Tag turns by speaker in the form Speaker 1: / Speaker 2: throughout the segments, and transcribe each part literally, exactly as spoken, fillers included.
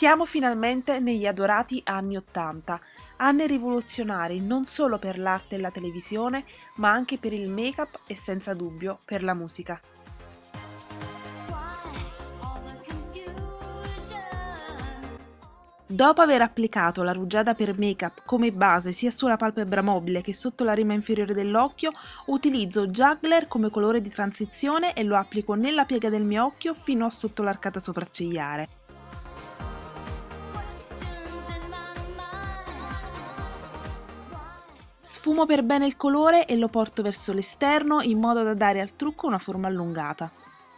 Speaker 1: Siamo finalmente negli adorati anni ottanta, anni rivoluzionari non solo per l'arte e la televisione, ma anche per il make-up e senza dubbio per la musica. Dopo aver applicato la rugiada per make-up come base sia sulla palpebra mobile che sotto la rima inferiore dell'occhio, utilizzo Juggler come colore di transizione e lo applico nella piega del mio occhio fino a sotto l'arcata sopraccigliare. Sfumo per bene il colore e lo porto verso l'esterno in modo da dare al trucco una forma allungata.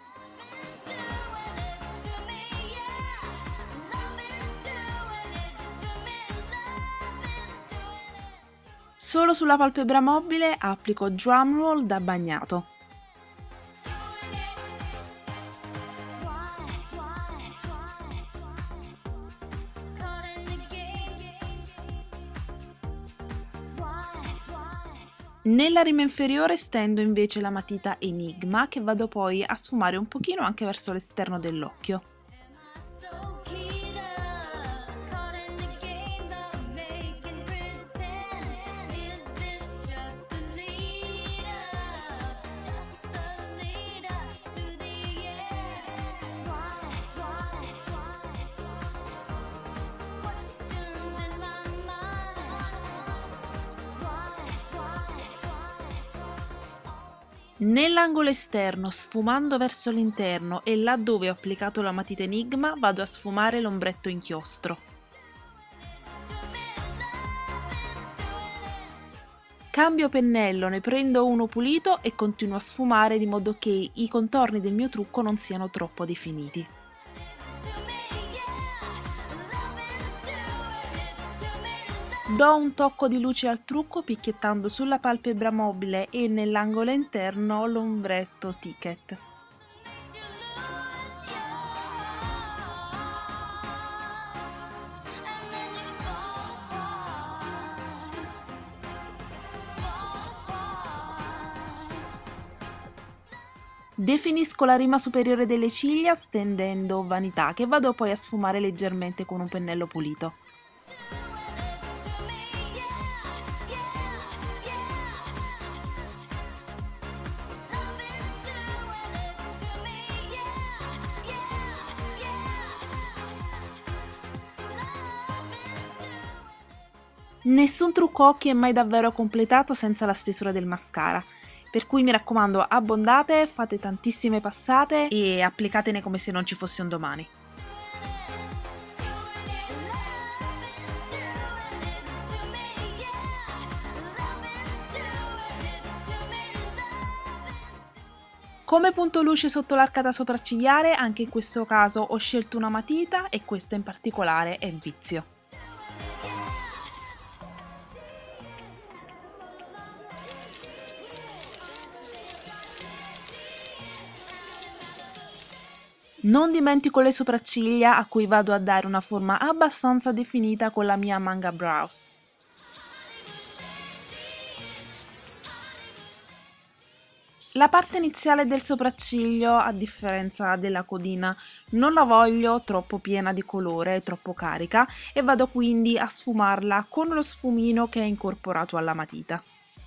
Speaker 1: Solo sulla palpebra mobile applico Drumroll da bagnato. Nella rima inferiore stendo invece la matita Enigma che vado poi a sfumare un pochino anche verso l'esterno dell'occhio. Nell'angolo esterno, sfumando verso l'interno e laddove ho applicato la matita Enigma, vado a sfumare l'ombretto inchiostro. Cambio pennello, ne prendo uno pulito e continuo a sfumare di modo che i contorni del mio trucco non siano troppo definiti. Do un tocco di luce al trucco picchiettando sulla palpebra mobile e nell'angolo interno l'ombretto Ticket. Definisco la rima superiore delle ciglia stendendo Vanità, che vado poi a sfumare leggermente con un pennello pulito. Nessun trucco occhi è mai davvero completato senza la stesura del mascara, per cui mi raccomando abbondate, fate tantissime passate e applicatene come se non ci fosse un domani. Come punto luce sotto l'arcata sopraccigliare, anche in questo caso ho scelto una matita e questa in particolare è Vizio. Non dimentico le sopracciglia a cui vado a dare una forma abbastanza definita con la mia Manga Brows. La parte iniziale del sopracciglio, a differenza della codina, non la voglio troppo piena di colore, troppo carica e vado quindi a sfumarla con lo sfumino che è incorporato alla matita.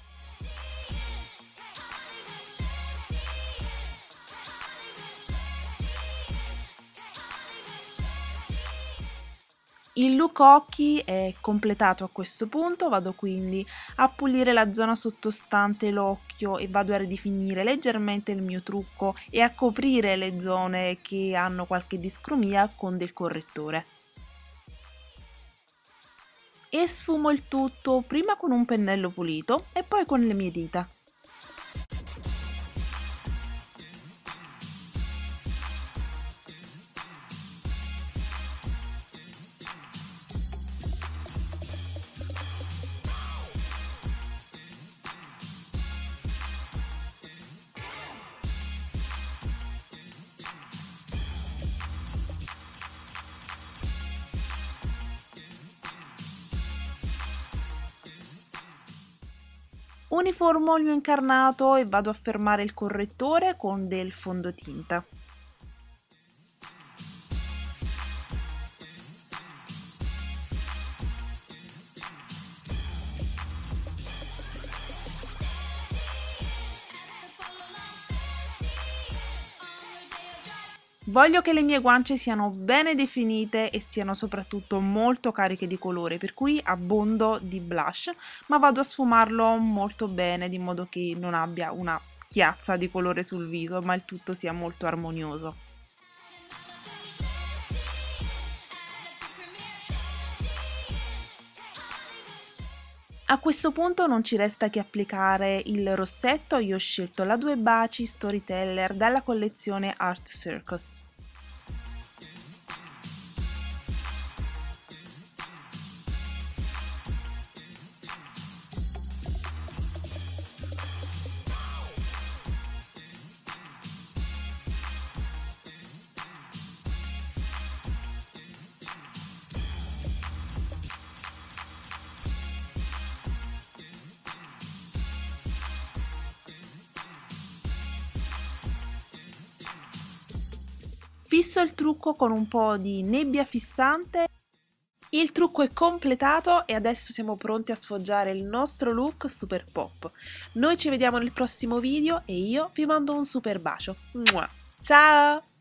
Speaker 1: Il look occhi è completato a questo punto, vado quindi a pulire la zona sottostante l'occhio e vado a ridefinire leggermente il mio trucco e a coprire le zone che hanno qualche discromia con del correttore. E sfumo il tutto prima con un pennello pulito e poi con le mie dita. Uniformo il mio incarnato e vado a fermare il correttore con del fondotinta. Voglio che le mie guance siano bene definite e siano soprattutto molto cariche di colore, per cui abbondo di blush, ma vado a sfumarlo molto bene di modo che non abbia una chiazza di colore sul viso, ma il tutto sia molto armonioso. A questo punto non ci resta che applicare il rossetto. Io ho scelto la Due Baci Storyteller dalla collezione Art Circus. Fisso il trucco con un po' di nebbia fissante. Il trucco è completato e adesso siamo pronti a sfoggiare il nostro look super pop. Noi ci vediamo nel prossimo video e io vi mando un super bacio. Ciao!